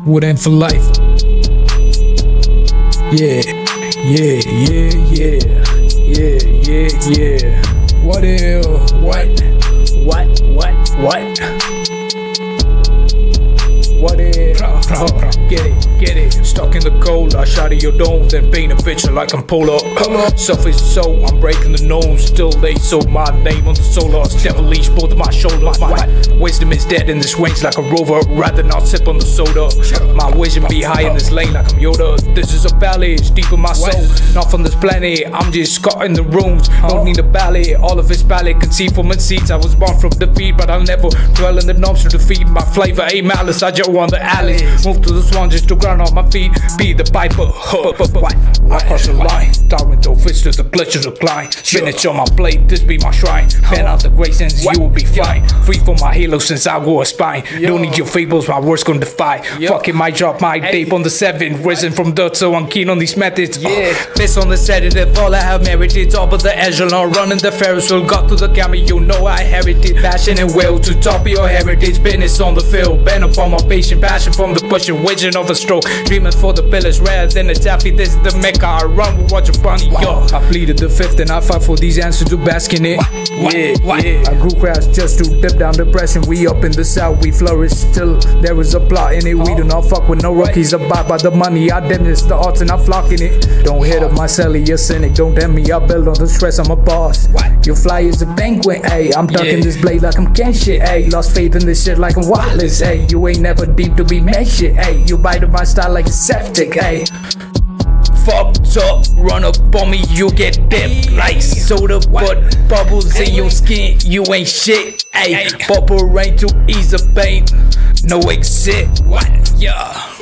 Wooden for life. Yeah, yeah, yeah, yeah, yeah, yeah, yeah. What ill? What? What is? Get it. Stuck in the cold, I shot at your dome, then paint a picture like I'm Polo. Selfish so I'm breaking the nose. Still they sold my name on the solos. Devilish both of my shoulders. My wisdom is dead in this wings like a rover. Rather not sip on the soda. My vision be high in this lane like I'm Yoda. This is a valley, it's deep in my soul. Not from this planet, I'm just caught in the rooms. Don't need a ballet, all of this ballet conceived from seeds. I was born from defeat, but I'll never dwell in the knobs to defeat. My flavor ain't malice, I just want the alleys. Move to the swan just to ground on my feet. Be the piper, I cross the line. Tarantino fist to the glitch of the blind. Spinach on my plate, this be my shrine. Fan out the grace and you will be fine. Free from my halo since I wore a spine. Don't need your fables, my words gonna defy. Fucking might drop my tape on the 7. Risen from dirt, so I'm keen on these methods. Piss on the sedative, all I have merited. Top of the echelon, running the Ferris wheel. Got to the camera, you know I inherited. Passion and will to top of your heritage. Business on the field, bent upon my patient. Passion from the pushing, vision of a stroke. Dreaming for the pillars, rather than a taffy. This is the mecca, I run with Roger Bunny, yo. I pleaded the 5th and I fight for these answers to bask in it. Yeah. I grew crafts just to dip down depression. We up in the south, we flourish. Still there is a plot in it. We do not fuck with no rookies. Abide by the money, I diminish the arts and I flock in it. Don't hit up my celly, you're cynic. Don't damn me, I build on the stress, I'm a boss. Your fly is a banquet, ayy. I'm ducking this blade like I'm Ken shit, ayy. Lost faith in this shit like I'm Wallace, ayy. You ain't never deep to be made shit, ayy. You bite up my style like a septic, ayy. Fucked up, run up on me, you get dipped like soda, but bubbles in your skin, you ain't shit, ayy. Bubble rain to ease the pain, no exit, yeah.